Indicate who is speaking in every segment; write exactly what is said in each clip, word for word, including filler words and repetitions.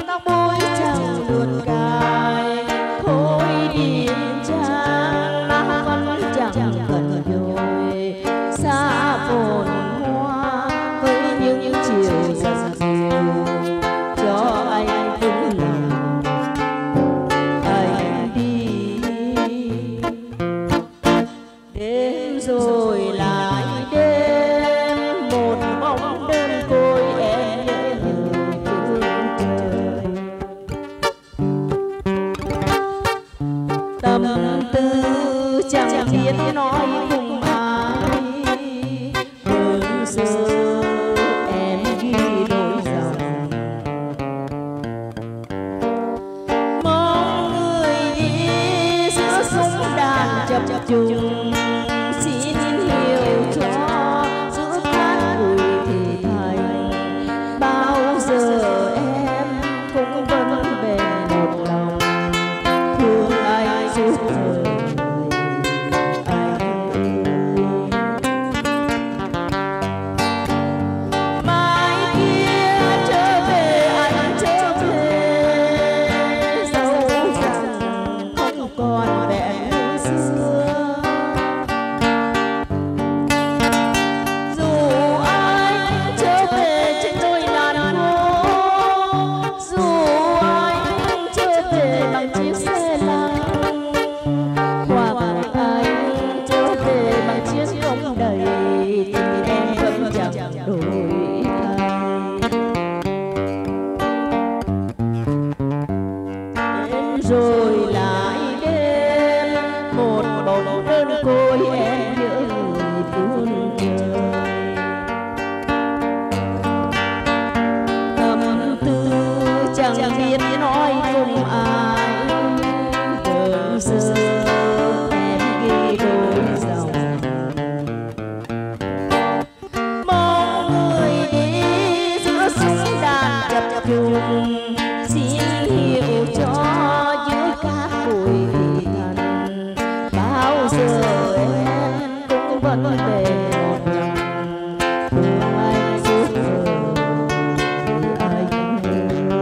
Speaker 1: tóc búi trắng luôn cài khối điền trang má vẫn chẳng cần nhồi xa phồn hoa với những chiều dần dịu cho anh vững lòng anh đi đêm rồi lại đêm một bóng đơn côi em nhớ người phương trời tâm tư chẳng biết nói cùng ai bớt giờ em ghi đôi dòng mong người đi giữa súng đàn chập trùng xin hiểu cho giữa cát bụi thì thành bao giờ em cũng vẫn bền một lòng thương anh suốt đời anh mai kia trở về anh trở về dẫu rằng không còn vẻ như xưa dù anh trở về trên đôi làn phố dù anh trở về bằng chiếc xe lăn hoặc anh trở về bằng chiếc không đầy thì em vẫn chẳng đổi thay đến rồi lại đêm một bóng đơn côi em nhớ người phương trời tâm tư chẳng biết nói cùng ai đợi giờ em ghi đôi dòng mong người đi giữa súng đàn chập trùng xin hiểu cho giữa cát bụi thì thành bao giờ em cũng vẫn về một lòng thương anh suốt đời anh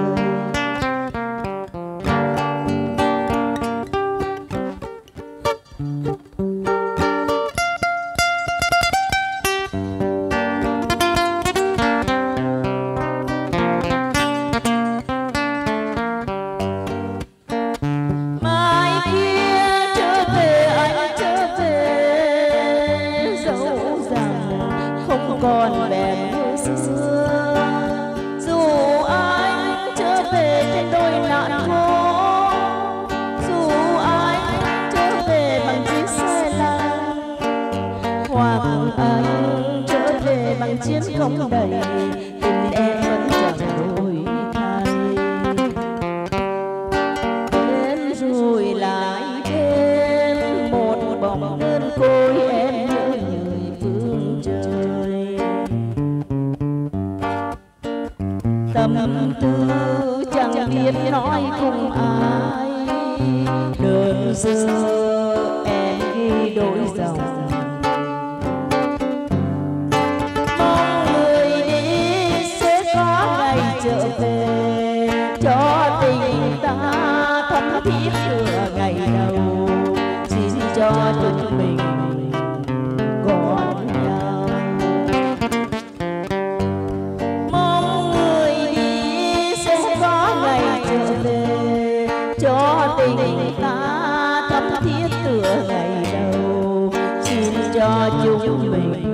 Speaker 1: mai kia trở về anh trở về dẫu rằng không còn vẻ như xưa dù anh trở về trên đôi làn phố dù anh trở về bằng chiếc xe lăn hoặc anh trở về bằng chiếc không đầy tình em vẫn chẳng đổi thay đến rồi lại đêm một bóng đơn côi em nhớ người phương trời tâm tư chẳng biết nói cùng ai đợi giờ em ghi đôi dòng mong người đi sẽ có ngày trở về cho tình ta thắm thiết từ ngày đầu xin cho chúng mình còn nhau mong người đi sẽ có ngày trở về cho tình ta thắm thiết từ ngày đầu xin cho chúng mình